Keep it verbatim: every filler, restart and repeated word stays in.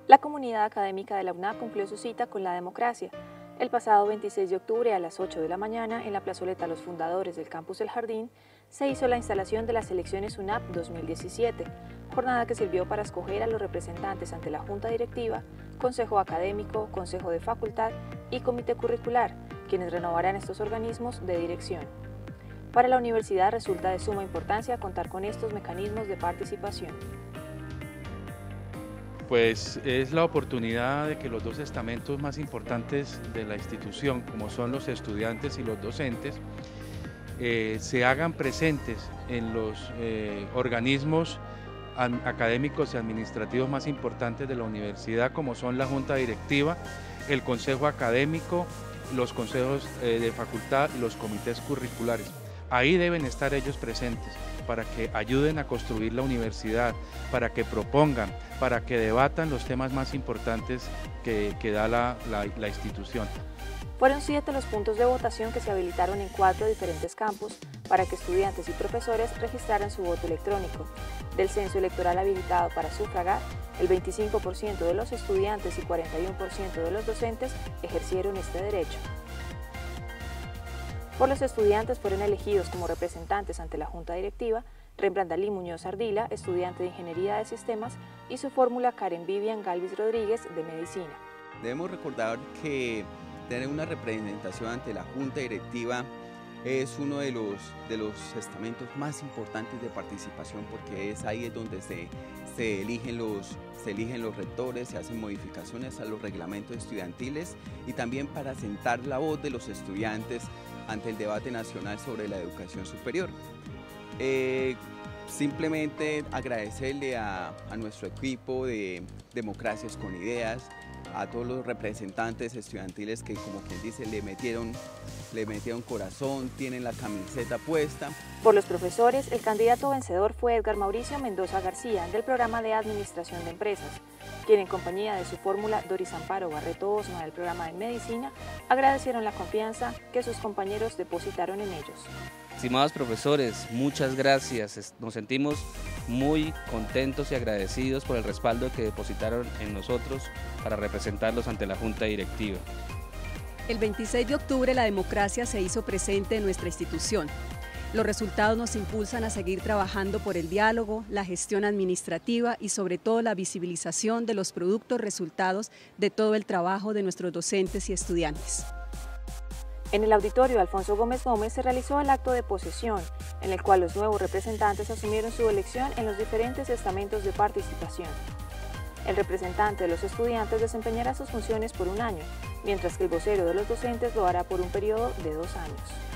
La comunidad académica de la U N A cumplió su cita con la democracia. El pasado veintiséis de octubre a las ocho de la mañana, en la plazoleta Los Fundadores del Campus El Jardín, se hizo la instalación de las elecciones U N A P dos mil diecisiete, jornada que sirvió para escoger a los representantes ante la Junta Directiva, Consejo Académico, Consejo de Facultad y Comité Curricular, quienes renovarán estos organismos de dirección. Para la universidad resulta de suma importancia contar con estos mecanismos de participación. Pues es la oportunidad de que los dos estamentos más importantes de la institución, como son los estudiantes y los docentes, eh, se hagan presentes en los eh, organismos académicos y administrativos más importantes de la universidad, como son la Junta Directiva, el Consejo Académico, los consejos eh, de facultad y los comités curriculares. Ahí deben estar ellos presentes para que ayuden a construir la universidad, para que propongan, para que debatan los temas más importantes que, que da la, la, la institución. Fueron siete los puntos de votación que se habilitaron en cuatro diferentes campus para que estudiantes y profesores registraran su voto electrónico. Del censo electoral habilitado para sufragar, el veinticinco por ciento de los estudiantes y cuarenta y uno por ciento de los docentes ejercieron este derecho. Por los estudiantes fueron elegidos como representantes ante la Junta Directiva Rembrandt Dalí Muñoz Ardila, estudiante de Ingeniería de Sistemas, y su fórmula Karen Vivian Galvis Rodríguez, de Medicina. Debemos recordar que tener una representación ante la Junta Directiva es uno de los, de los estamentos más importantes de participación, porque es ahí es donde se, se, eligen los, se eligen los rectores, se hacen modificaciones a los reglamentos estudiantiles y también para sentar la voz de los estudiantes ante el debate nacional sobre la educación superior. Eh, simplemente agradecerle a, a nuestro equipo de Democracias con Ideas, a todos los representantes estudiantiles que, como quien dice, le metieron, le metieron corazón, tienen la camiseta puesta. Por los profesores, el candidato vencedor fue Edgar Mauricio Mendoza García, del programa de Administración de Empresas, quien en compañía de su fórmula Doris Amparo Barreto Osma del programa de Medicina, agradecieron la confianza que sus compañeros depositaron en ellos. Estimados profesores, muchas gracias. Nos sentimos muy contentos y agradecidos por el respaldo que depositaron en nosotros para representarlos ante la Junta Directiva. El veintiséis de octubre la democracia se hizo presente en nuestra institución. Los resultados nos impulsan a seguir trabajando por el diálogo, la gestión administrativa y sobre todo la visibilización de los productos resultados de todo el trabajo de nuestros docentes y estudiantes. En el auditorio Alfonso Gómez Gómez se realizó el acto de posesión, en el cual los nuevos representantes asumieron su elección en los diferentes estamentos de participación. El representante de los estudiantes desempeñará sus funciones por un año, mientras que el vocero de los docentes lo hará por un periodo de dos años.